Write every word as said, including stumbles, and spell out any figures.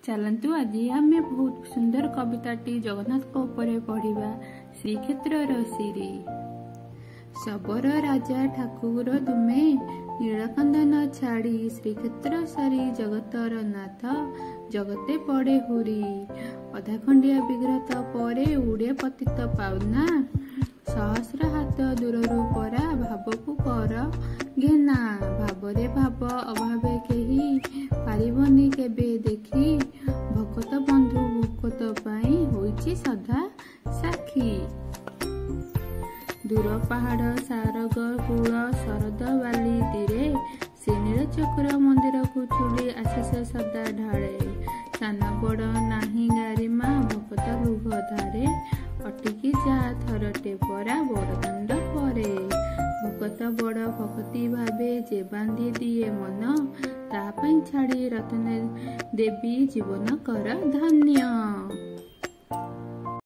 चलतु आज आम बहुत सुंदर कविताटी जगन्नाथ उपरे पढ़िबा। श्रीक्षेत्र सिरी सबर राजा ठाकुर तुमे नीलकंदन छाड़ी श्रीक्षेत्र सारी जगतर नाथ जगते पड़े हुरी। अधा खंडिया विग्रत परे उड़े पतित पाउना सहस्र हाथ दूररू परा भावकु कर घेना। भावरे भाव अभावे केही पारिबनी केबे देखी भकत बंधु भूकत पाई होइछि सदा साखी। दूर पहाड़ सारग कूल शरद बाली तीरे से नीलचक्र मंदिर को चुड़ी आशीष सदा ढाले। सान बड़ नाही गारिमा भकत लुघ धारे अटिकी जा थरटे परा बड़दंड परे। भकत बड़ भक्ति भावे जे बांधी दिए मन तापाई छाड़ी रत्न देवी जीवन कर धन।